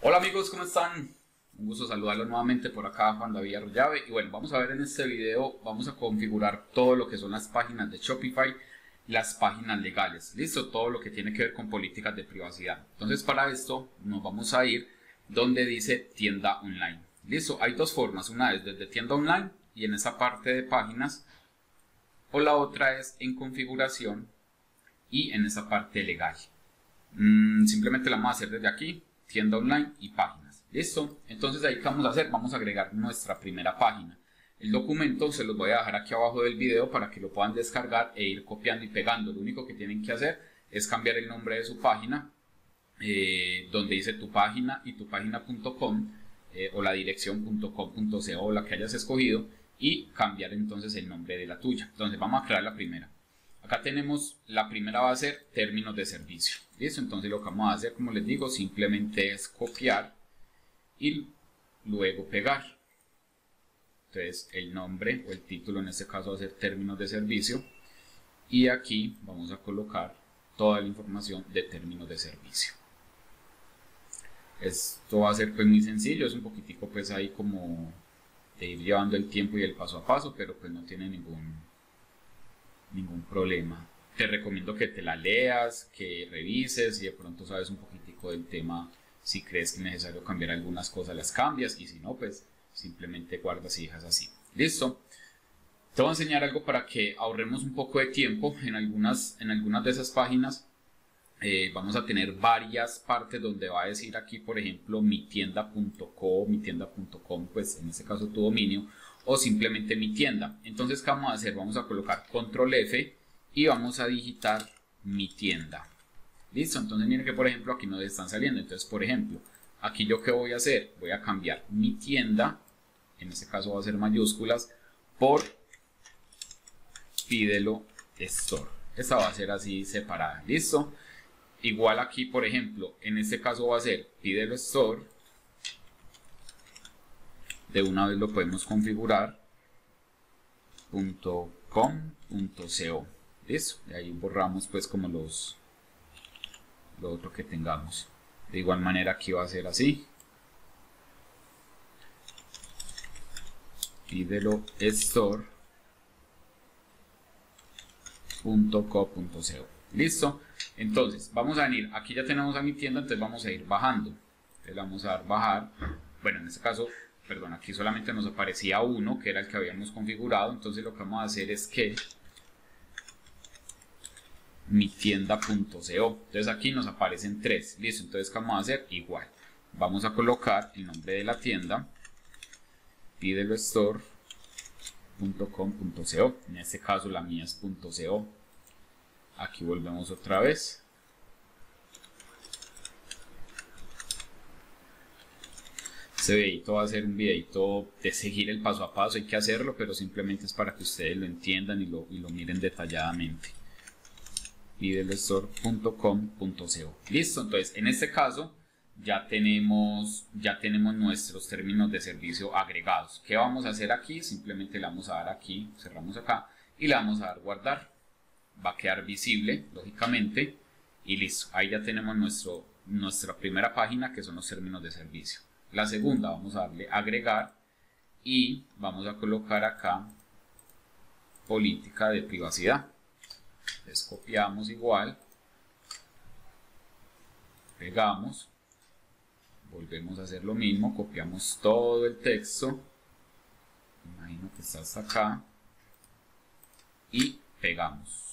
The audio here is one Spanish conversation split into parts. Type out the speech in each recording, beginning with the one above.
Hola amigos, ¿cómo están? Un gusto saludarlos nuevamente por acá, Juan David Arroyave. Y bueno, vamos a ver en este video, vamos a configurar todo lo que son las páginas de Shopify, las páginas legales, listo, todo lo que tiene que ver con políticas de privacidad. Entonces para esto nos vamos a ir donde dice tienda online. Listo, hay dos formas, una es desde tienda online y en esa parte de páginas, o la otra es en configuración y en esa parte legal. Simplemente la vamos a hacer desde aquí, tienda online y páginas. Listo, entonces ahí que vamos a hacer, vamos a agregar nuestra primera página. El documento se los voy a dejar aquí abajo del video para que lo puedan descargar e ir copiando y pegando. Lo único que tienen que hacer es cambiar el nombre de su página, donde dice tu página y tu página.com, o la dirección .com.co o la que hayas escogido, y cambiar entonces el nombre de la tuya. Entonces vamos a crear la primera. Acá tenemos, la primera va a ser términos de servicio. ¿Listo? Entonces lo que vamos a hacer, como les digo, simplemente es copiar y luego pegar. Entonces el nombre o el título en este caso va a ser términos de servicio. Y aquí vamos a colocar toda la información de términos de servicio. Esto va a ser pues muy sencillo, es un poquitico pues ahí como de ir llevando el tiempo y el paso a paso, pero pues no tiene ningún problema. Te recomiendo que te la leas, que revises y de pronto sabes un poquitico del tema. Si crees que es necesario cambiar algunas cosas, las cambias, y si no, pues simplemente guardas y dejas así. Listo. Te voy a enseñar algo para que ahorremos un poco de tiempo. En algunas de esas páginas vamos a tener varias partes donde va a decir aquí, por ejemplo, mitienda.co, mitienda.com, pues en este caso tu dominio, o simplemente mi tienda. Entonces, ¿qué vamos a hacer? Vamos a colocar control F y vamos a digitar mi tienda. Listo, entonces miren que por ejemplo aquí nos están saliendo. Entonces, por ejemplo, aquí yo qué voy a hacer, voy a cambiar mi tienda, en este caso va a ser mayúsculas, por Pídelo Store. Esta va a ser así separada. Listo. Igual aquí, por ejemplo, en este caso va a ser Pídelo Store. De una vez lo podemos configurar .com.co. Listo, de ahí borramos pues como lo otro que tengamos. De igual manera aquí va a ser así, Pídelo Store.co.co. Listo, entonces vamos a venir, aquí ya tenemos a mi tienda, entonces vamos a ir bajando. Entonces vamos a dar bajar. Bueno, en este caso, perdón, aquí solamente nos aparecía uno, que era el que habíamos configurado. Entonces lo que vamos a hacer es que mitienda.co. Entonces aquí nos aparecen tres. Listo, entonces ¿qué vamos a hacer? Igual. Vamos a colocar el nombre de la tienda, Pídelo Store.com.co. En este caso la mía es .co. Aquí volvemos otra vez. Este videito va a ser un videito de seguir el paso a paso, hay que hacerlo, pero simplemente es para que ustedes lo entiendan y lo miren detalladamente. Pídelostore.com.co. Listo, entonces en este caso ya tenemos nuestros términos de servicio agregados. ¿Qué vamos a hacer aquí? Simplemente le vamos a dar aquí, cerramos acá y le vamos a dar guardar. Va a quedar visible, lógicamente, y listo. Ahí ya tenemos nuestra primera página, que son los términos de servicio. La segunda, vamos a darle agregar y vamos a colocar acá política de privacidad. Les copiamos igual, pegamos, volvemos a hacer lo mismo, copiamos todo el texto, imagino que está hasta acá, y pegamos.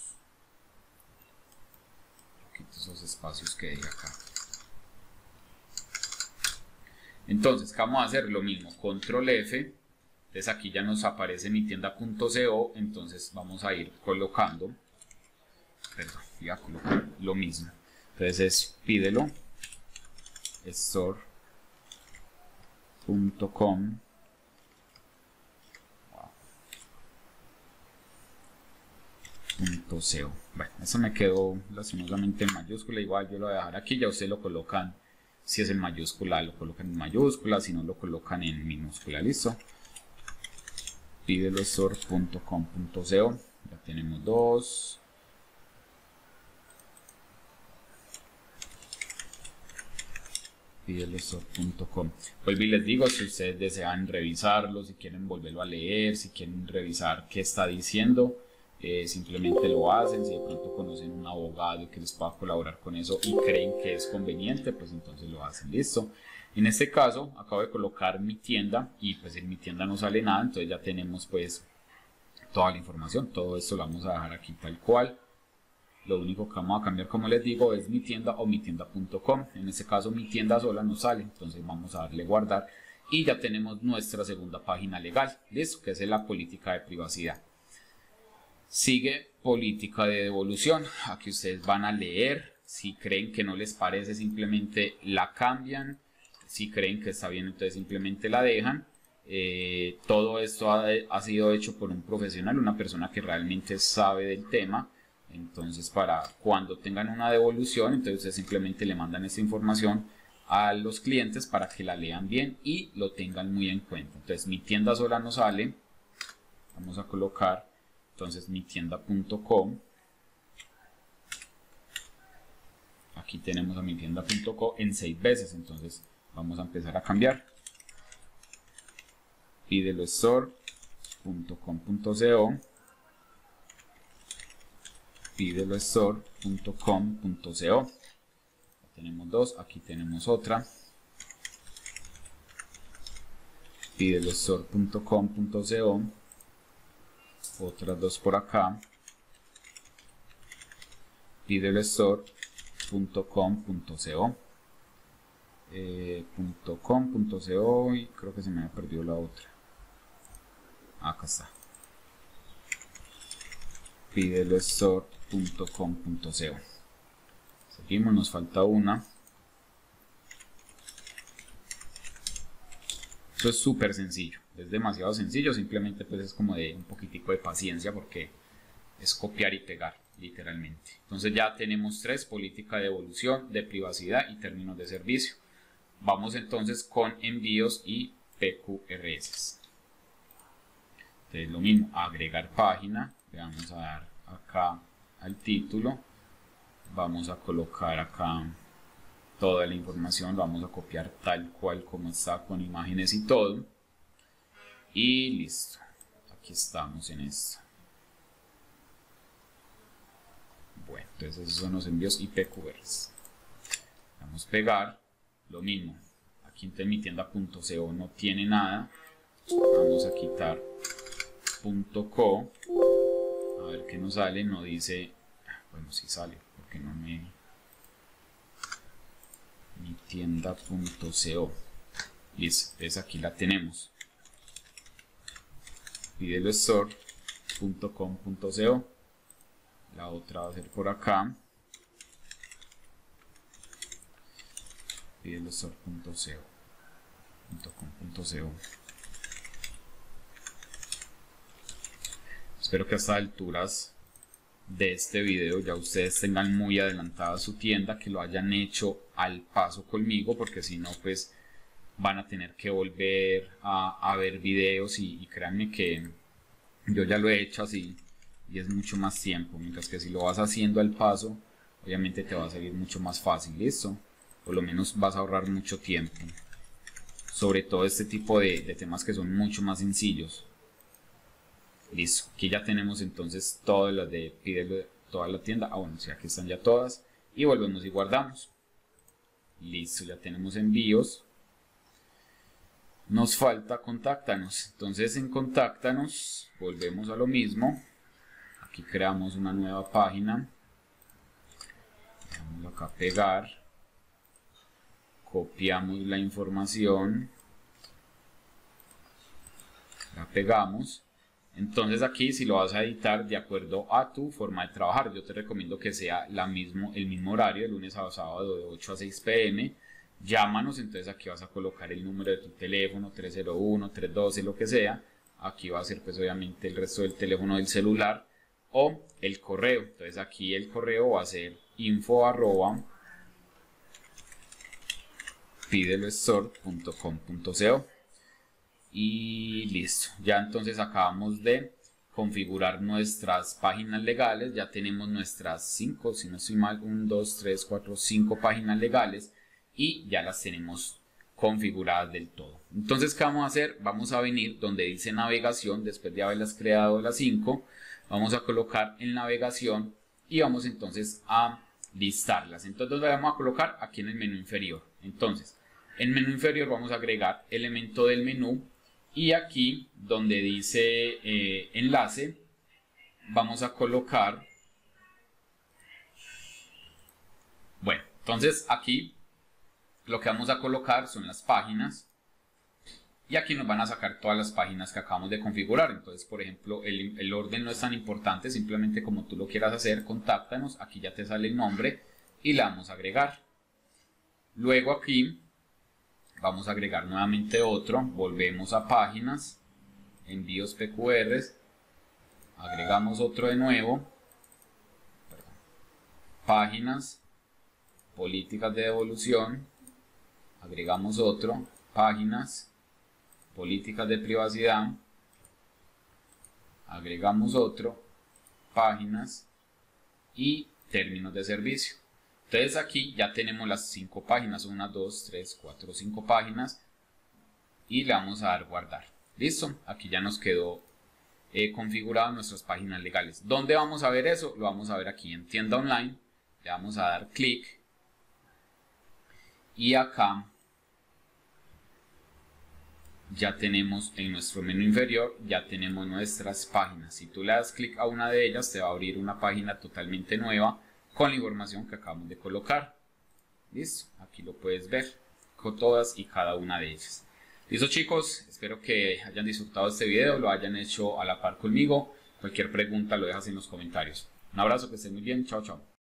Esos espacios que hay acá. Entonces, ¿qué vamos a hacer? Lo mismo, control F. Entonces aquí ya nos aparece mi tienda.co. Entonces vamos a ir colocando, perdón, voy a colocar lo mismo. Entonces es Pídelo Store.com. .co. Bueno, eso me quedó lastimosamente en mayúscula. Igual yo lo voy a dejar aquí, ya ustedes lo colocan. Si es en mayúscula lo colocan en mayúscula, si no lo colocan en minúscula. Listo. Pídelostore.com.co. Ya tenemos dos. pidelostore.com. Vuelvo y les digo, si ustedes desean revisarlo, si quieren volverlo a leer, si quieren revisar qué está diciendo, simplemente lo hacen. Si de pronto conocen un abogado que les pueda colaborar con eso y creen que es conveniente, pues entonces lo hacen. Listo. En este caso acabo de colocar mi tienda y pues en mi tienda no sale nada, entonces ya tenemos pues toda la información. Todo esto lo vamos a dejar aquí tal cual. Lo único que vamos a cambiar, como les digo, es mi tienda o mi tienda.com. En este caso mi tienda sola no sale, entonces vamos a darle guardar y ya tenemos nuestra segunda página legal. Listo, que es la política de privacidad. Sigue política de devolución. Aquí ustedes van a leer. Si creen que no les parece, simplemente la cambian. Si creen que está bien, entonces simplemente la dejan. Todo esto ha sido hecho por un profesional, una persona que realmente sabe del tema. Entonces, para cuando tengan una devolución, entonces ustedes simplemente le mandan esta información a los clientes para que la lean bien y lo tengan muy en cuenta. Entonces, mi tienda sola no sale. Vamos a colocar entonces mi tienda.com. Aquí tenemos a mi tienda.com en 6 veces, entonces vamos a empezar a cambiar. pidelostore.com.co, pidelostore.com.co. Tenemos dos, aquí tenemos otra. pidelostore.com.co, otras dos por acá. pidelostore.com.co, .com.co, y creo que se me ha perdido la otra. Acá está. pidelostore.com.co. Seguimos, nos falta una. Esto es súper sencillo, es demasiado sencillo, simplemente pues es como de un poquitico de paciencia porque es copiar y pegar literalmente. Entonces ya tenemos 3: política de devolución, de privacidad y términos de servicio. Vamos entonces con envíos y PQRS. Entonces lo mismo, agregar página, le vamos a dar acá al título, vamos a colocar acá toda la información, lo vamos a copiar tal cual como está, con imágenes y todo, y listo. Aquí estamos en esto. Bueno, entonces esos son los envíos y PQRs. Vamos a pegar. Lo mismo, aquí en mi tienda.co no tiene nada. Vamos a quitar .co, a ver qué nos sale. No dice, bueno, sí sale, porque no me... mi tienda.co. Listo, entonces aquí la tenemos. pidelostore.com.co. La otra va a ser por acá. pidelostore.com.co. Espero que a estas alturas de este video ya ustedes tengan muy adelantada su tienda, que lo hayan hecho al paso conmigo, porque si no pues van a tener que volver a ver videos y créanme que yo ya lo he hecho así y es mucho más tiempo, mientras que si lo vas haciendo al paso obviamente te va a salir mucho más fácil. Listo, por lo menos vas a ahorrar mucho tiempo, sobre todo este tipo de temas que son mucho más sencillos. Listo, aquí ya tenemos entonces todas las de Pídelo, toda la tienda. Bueno, sí, aquí están ya todas, y volvemos y guardamos. Listo, ya tenemos envíos. Nos falta contáctanos, entonces en contáctanos volvemos a lo mismo. Aquí creamos una nueva página, vamos acá a pegar, copiamos la información, la pegamos. Entonces aquí, si lo vas a editar de acuerdo a tu forma de trabajar, yo te recomiendo que sea el mismo horario, de lunes a sábado de 8 a 6 p.m. Llámanos, entonces aquí vas a colocar el número de tu teléfono, 301, 312, lo que sea. Aquí va a ser pues obviamente el resto del teléfono del celular o el correo. Entonces aquí el correo va a ser info@pidelostore.com.co. Y listo, ya entonces acabamos de configurar nuestras páginas legales. Ya tenemos nuestras 5, si no estoy mal, 1, 2, 3, 4, 5 páginas legales, y ya las tenemos configuradas del todo. Entonces, ¿qué vamos a hacer? Vamos a venir donde dice navegación, después de haberlas creado las 5, vamos a colocar en navegación y vamos entonces a listarlas. Entonces las vamos a colocar aquí en el menú inferior. Entonces, en menú inferior vamos a agregar elemento del menú y aquí donde dice enlace, vamos a colocar, bueno, entonces aquí lo que vamos a colocar son las páginas y aquí nos van a sacar todas las páginas que acabamos de configurar. Entonces, por ejemplo, el orden no es tan importante, simplemente como tú lo quieras hacer, contáctanos, aquí ya te sale el nombre y la vamos a agregar. Luego aquí vamos a agregar nuevamente otro, volvemos a páginas, envíos PQRs, agregamos otro de nuevo, páginas, políticas de devolución, agregamos otro, páginas, políticas de privacidad, agregamos otro, páginas y términos de servicio. Entonces aquí ya tenemos las 5 páginas, 1, 2, 3, 4, 5 páginas y le vamos a dar guardar. Listo, aquí ya nos quedó configurado nuestras páginas legales. ¿Dónde vamos a ver eso? Lo vamos a ver aquí en tienda online, le vamos a dar clic y acá ya tenemos en nuestro menú inferior, ya tenemos nuestras páginas. Si tú le das clic a una de ellas, te va a abrir una página totalmente nueva con la información que acabamos de colocar. Listo, aquí lo puedes ver con todas y cada una de ellas. Listo, chicos, espero que hayan disfrutado este video, lo hayan hecho a la par conmigo. Cualquier pregunta lo dejas en los comentarios. Un abrazo, que estén muy bien, chao chao.